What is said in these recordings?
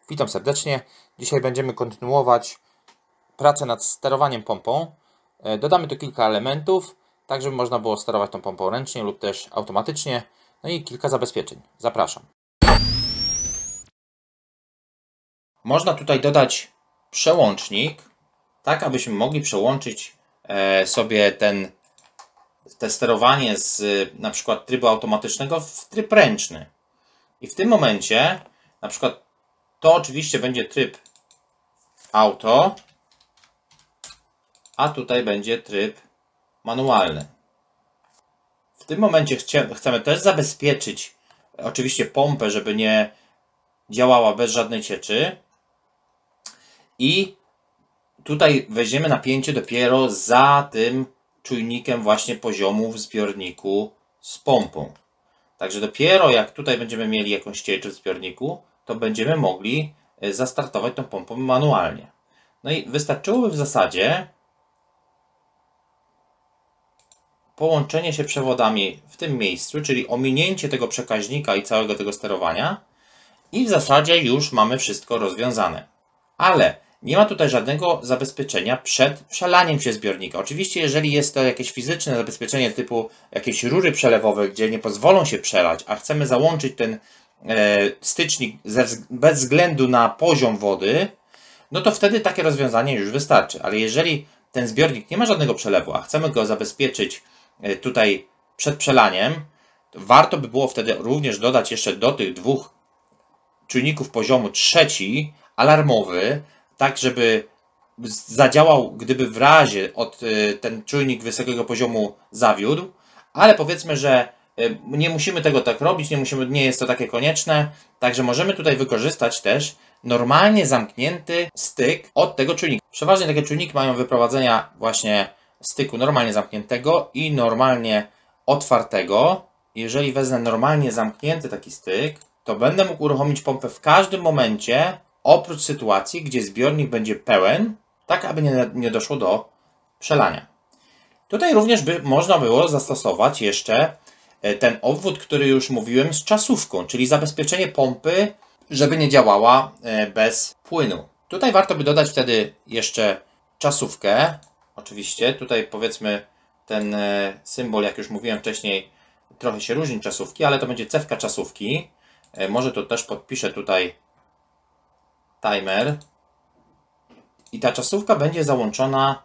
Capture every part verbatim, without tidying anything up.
Witam serdecznie. Dzisiaj będziemy kontynuować pracę nad sterowaniem pompą. Dodamy tu kilka elementów, tak żeby można było sterować tą pompą ręcznie lub też automatycznie. No i kilka zabezpieczeń. Zapraszam. Można tutaj dodać przełącznik, tak abyśmy mogli przełączyć sobie ten, te sterowanie z na przykład trybu automatycznego w tryb ręczny. I w tym momencie na przykład to oczywiście będzie tryb auto, a tutaj będzie tryb manualny. W tym momencie chcemy też zabezpieczyć oczywiście pompę, żeby nie działała bez żadnej cieczy. I tutaj weźmiemy napięcie dopiero za tym czujnikiem właśnie poziomu w zbiorniku z pompą. Także dopiero jak tutaj będziemy mieli jakąś ciecz w zbiorniku, to będziemy mogli zastartować tą pompą manualnie. No i wystarczyłoby w zasadzie połączenie się przewodami w tym miejscu, czyli ominięcie tego przekaźnika i całego tego sterowania i w zasadzie już mamy wszystko rozwiązane. Ale nie ma tutaj żadnego zabezpieczenia przed przelaniem się zbiornika. Oczywiście jeżeli jest to jakieś fizyczne zabezpieczenie typu jakieś rury przelewowe, gdzie nie pozwolą się przelać, a chcemy załączyć ten e, stycznik ze, bez względu na poziom wody, no to wtedy takie rozwiązanie już wystarczy. Ale jeżeli ten zbiornik nie ma żadnego przelewu, a chcemy go zabezpieczyć e, tutaj przed przelaniem, to warto by było wtedy również dodać jeszcze do tych dwóch czujników poziomu trzeci, alarmowy, tak żeby zadziałał, gdyby w razie od, ten czujnik wysokiego poziomu zawiódł, ale powiedzmy, że nie musimy tego tak robić, nie, musimy, nie jest to takie konieczne, także możemy tutaj wykorzystać też normalnie zamknięty styk od tego czujnika. Przeważnie takie czujniki mają wyprowadzenia właśnie styku normalnie zamkniętego i normalnie otwartego. Jeżeli wezmę normalnie zamknięty taki styk, to będę mógł uruchomić pompę w każdym momencie, oprócz sytuacji, gdzie zbiornik będzie pełen, tak aby nie, nie doszło do przelania. Tutaj również by można było zastosować jeszcze ten obwód, który już mówiłem, z czasówką, czyli zabezpieczenie pompy, żeby nie działała bez płynu. Tutaj warto by dodać wtedy jeszcze czasówkę. Oczywiście tutaj powiedzmy ten symbol, jak już mówiłem wcześniej, trochę się różni czasówki, ale to będzie cewka czasówki. Może to też podpiszę tutaj timer i ta czasówka będzie załączona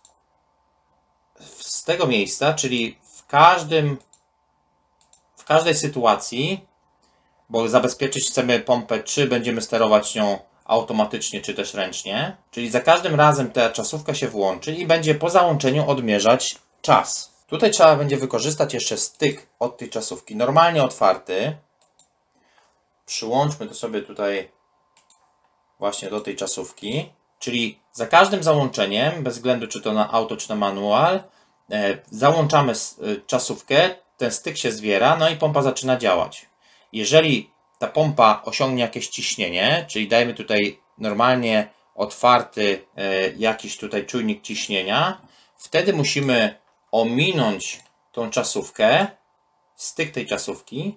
z tego miejsca, czyli w każdym w każdej sytuacji, bo zabezpieczyć chcemy pompę, czy będziemy sterować nią automatycznie, czy też ręcznie, czyli za każdym razem ta czasówka się włączy i będzie po załączeniu odmierzać czas. Tutaj trzeba będzie wykorzystać jeszcze styk od tej czasówki, normalnie otwarty. Przyłączmy to sobie tutaj właśnie do tej czasówki, czyli za każdym załączeniem, bez względu czy to na auto, czy na manual, e, załączamy czasówkę, ten styk się zwiera, no i pompa zaczyna działać. Jeżeli ta pompa osiągnie jakieś ciśnienie, czyli dajmy tutaj normalnie otwarty e, jakiś tutaj czujnik ciśnienia, wtedy musimy ominąć tą czasówkę, styk tej czasówki,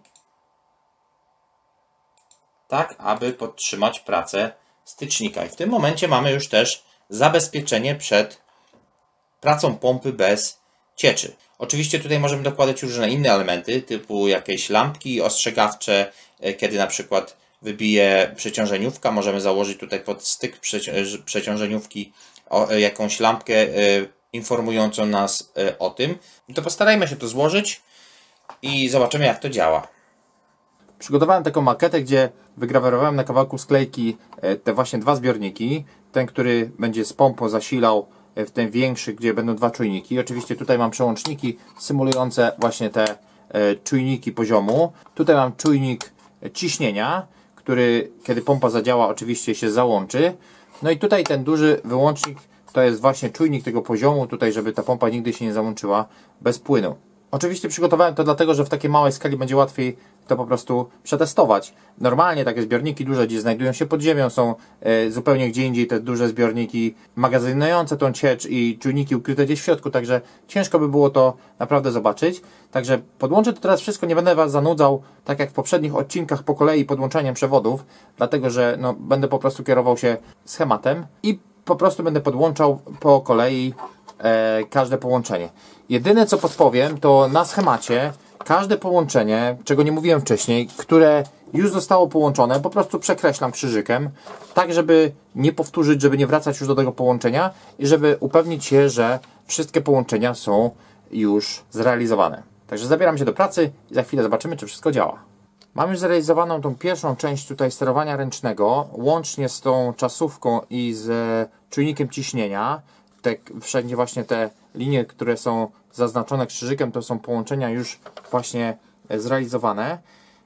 tak aby podtrzymać pracę stycznika. I w tym momencie mamy już też zabezpieczenie przed pracą pompy bez cieczy. Oczywiście tutaj możemy dokładać różne inne elementy, typu jakieś lampki ostrzegawcze, kiedy na przykład wybije przeciążeniówka, możemy założyć tutaj pod styk przeciążeniówki jakąś lampkę informującą nas o tym. To postarajmy się to złożyć i zobaczymy, jak to działa. Przygotowałem taką makietę, gdzie wygrawerowałem na kawałku sklejki te właśnie dwa zbiorniki. Ten, który będzie z pompą zasilał w ten większy, gdzie będą dwa czujniki. Oczywiście tutaj mam przełączniki symulujące właśnie te czujniki poziomu. Tutaj mam czujnik ciśnienia, który kiedy pompa zadziała oczywiście się załączy. No i tutaj ten duży wyłącznik to jest właśnie czujnik tego poziomu, tutaj żeby ta pompa nigdy się nie załączyła bez płynu. Oczywiście przygotowałem to dlatego, że w takiej małej skali będzie łatwiej to po prostu przetestować. Normalnie takie zbiorniki duże gdzieś znajdują się pod ziemią, są e, zupełnie gdzie indziej te duże zbiorniki magazynujące tą ciecz i czujniki ukryte gdzieś w środku, także ciężko by było to naprawdę zobaczyć. Także podłączę to teraz wszystko, nie będę Was zanudzał, tak jak w poprzednich odcinkach, po kolei podłączeniem przewodów, dlatego że no, będę po prostu kierował się schematem i po prostu będę podłączał po kolei e, każde połączenie. Jedyne co podpowiem, to na schemacie każde połączenie, czego nie mówiłem wcześniej, które już zostało połączone, po prostu przekreślam krzyżykiem, tak żeby nie powtórzyć, żeby nie wracać już do tego połączenia i żeby upewnić się, że wszystkie połączenia są już zrealizowane. Także zabieram się do pracy i za chwilę zobaczymy, czy wszystko działa. Mam już zrealizowaną tą pierwszą część tutaj sterowania ręcznego, łącznie z tą czasówką i z czujnikiem ciśnienia. Te, wszędzie właśnie te linie, które są zaznaczone krzyżykiem, to są połączenia już właśnie zrealizowane.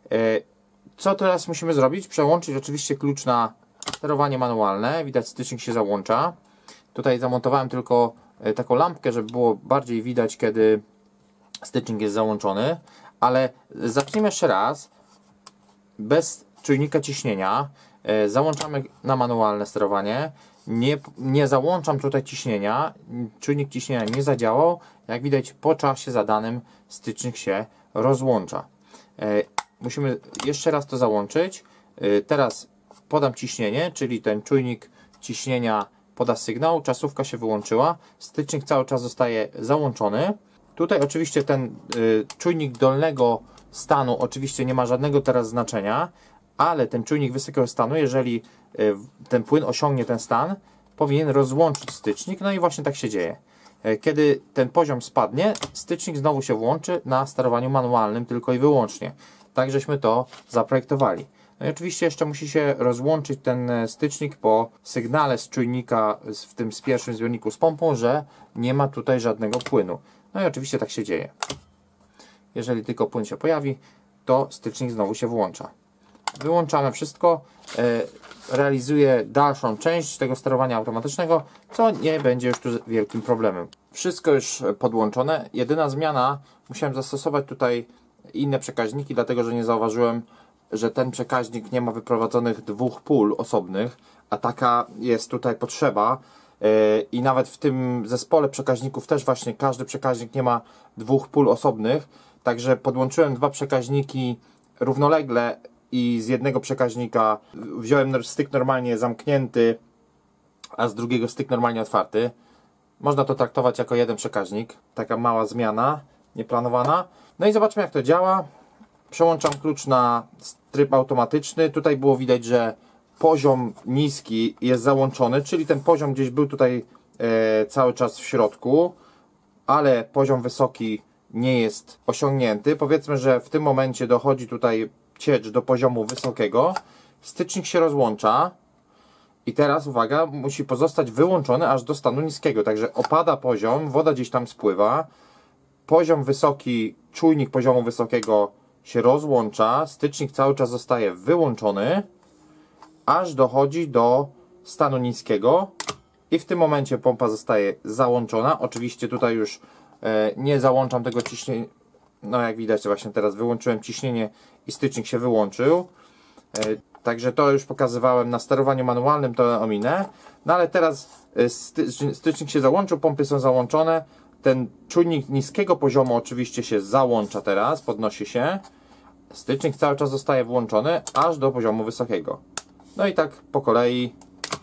Co teraz musimy zrobić? Przełączyć oczywiście klucz na sterowanie manualne. Widać, stycznik się załącza. Tutaj zamontowałem tylko taką lampkę, żeby było bardziej widać, kiedy stycznik jest załączony. Ale zacznijmy jeszcze raz. Bez czujnika ciśnienia. Załączamy na manualne sterowanie. Nie, nie załączam tutaj ciśnienia. Czujnik ciśnienia nie zadziałał. Jak widać, po czasie zadanym stycznik się rozłącza. Musimy jeszcze raz to załączyć. Teraz podam ciśnienie, czyli ten czujnik ciśnienia poda sygnał, czasówka się wyłączyła, stycznik cały czas zostaje załączony. Tutaj oczywiście ten czujnik dolnego stanu oczywiście nie ma żadnego teraz znaczenia, ale ten czujnik wysokiego stanu, jeżeli ten płyn osiągnie ten stan, powinien rozłączyć stycznik, no i właśnie tak się dzieje. Kiedy ten poziom spadnie, stycznik znowu się włączy na sterowaniu manualnym tylko i wyłącznie. Tak żeśmy to zaprojektowali. No i oczywiście jeszcze musi się rozłączyć ten stycznik po sygnale z czujnika, w tym z pierwszym zbiorniku z pompą, że nie ma tutaj żadnego płynu. No i oczywiście tak się dzieje. Jeżeli tylko płyn się pojawi, to stycznik znowu się włącza. Wyłączamy wszystko, realizuje dalszą część tego sterowania automatycznego, co nie będzie już tu wielkim problemem. Wszystko już podłączone. Jedyna zmiana, musiałem zastosować tutaj inne przekaźniki, dlatego że nie zauważyłem, że ten przekaźnik nie ma wyprowadzonych dwóch pól osobnych, a taka jest tutaj potrzeba. I nawet w tym zespole przekaźników też właśnie każdy przekaźnik nie ma dwóch pól osobnych, także podłączyłem dwa przekaźniki równolegle i z jednego przekaźnika wziąłem styk normalnie zamknięty, a z drugiego styk normalnie otwarty. Można to traktować jako jeden przekaźnik. Taka mała zmiana, nieplanowana. No i zobaczmy, jak to działa. Przełączam klucz na tryb automatyczny. Tutaj było widać, że poziom niski jest załączony, czyli ten poziom gdzieś był tutaj e, cały czas w środku, ale poziom wysoki nie jest osiągnięty. Powiedzmy, że w tym momencie dochodzi tutaj ciecz do poziomu wysokiego. Stycznik się rozłącza i teraz, uwaga, musi pozostać wyłączony aż do stanu niskiego. Także opada poziom, woda gdzieś tam spływa. Poziom wysoki, czujnik poziomu wysokiego się rozłącza. Stycznik cały czas zostaje wyłączony, aż dochodzi do stanu niskiego i w tym momencie pompa zostaje załączona. Oczywiście tutaj już e, nie załączam tego ciśnienia. No jak widać, właśnie teraz wyłączyłem ciśnienie i stycznik się wyłączył. E, także to już pokazywałem na sterowaniu manualnym, to ominę. No ale teraz e, sty, stycznik się załączył, pompy są załączone. Ten czujnik niskiego poziomu oczywiście się załącza teraz, podnosi się. Stycznik cały czas zostaje włączony aż do poziomu wysokiego. No i tak po kolei.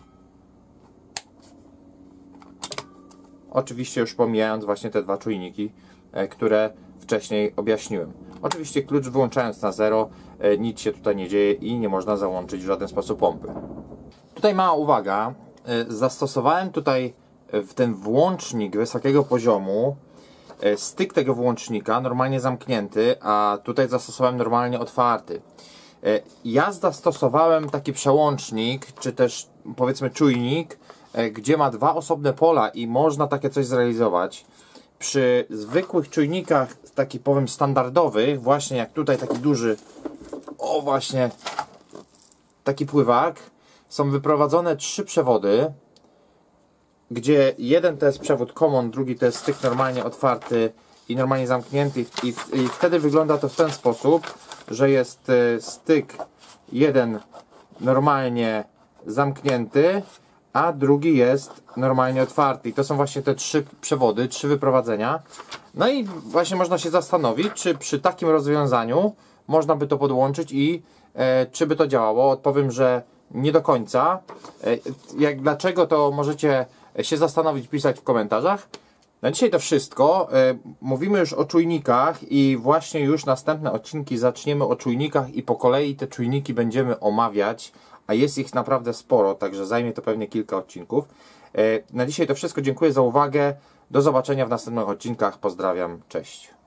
Oczywiście już pomijając właśnie te dwa czujniki, które wcześniej objaśniłem. Oczywiście klucz wyłączając na zero, nic się tutaj nie dzieje i nie można załączyć w żaden sposób pompy. Tutaj mała uwaga. Zastosowałem tutaj w ten włącznik wysokiego poziomu styk tego włącznika normalnie zamknięty, a tutaj zastosowałem normalnie otwarty. Ja zastosowałem taki przełącznik, czy też powiedzmy czujnik, gdzie ma dwa osobne pola i można takie coś zrealizować. Przy zwykłych czujnikach, takich powiem standardowych, właśnie jak tutaj taki duży, o właśnie, taki pływak, są wyprowadzone trzy przewody, gdzie jeden to jest przewód common, drugi to jest styk normalnie otwarty i normalnie zamknięty i, i wtedy wygląda to w ten sposób, że jest styk jeden normalnie zamknięty, a drugi jest normalnie otwarty. I to są właśnie te trzy przewody, trzy wyprowadzenia. No i właśnie można się zastanowić, czy przy takim rozwiązaniu można by to podłączyć i e, czy by to działało. Odpowiem, że nie do końca. E, jak dlaczego, to możecie się zastanowić, pisać w komentarzach. Na dzisiaj to wszystko. E, mówimy już o czujnikach i właśnie już następne odcinki zaczniemy o czujnikach i po kolei te czujniki będziemy omawiać, a jest ich naprawdę sporo, także zajmie to pewnie kilka odcinków. E, na dzisiaj to wszystko. Dziękuję za uwagę. Do zobaczenia w następnych odcinkach. Pozdrawiam. Cześć.